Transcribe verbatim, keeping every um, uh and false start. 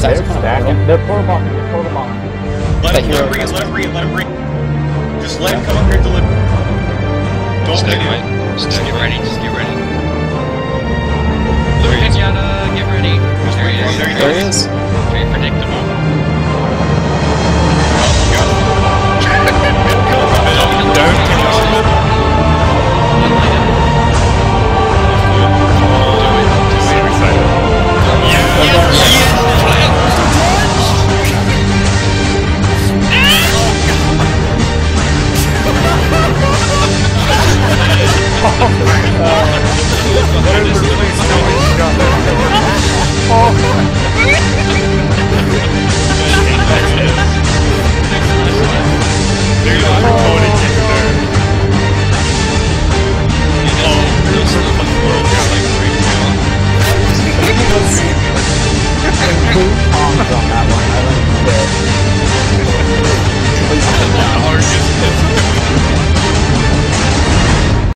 They're stacking. They're portal bombing. They're portal bombing. Let him, let him bring it, let him bring it, let him bring it. Just let him come up here and deliver. Don't Just get get ready. Just get ready. Just get ready.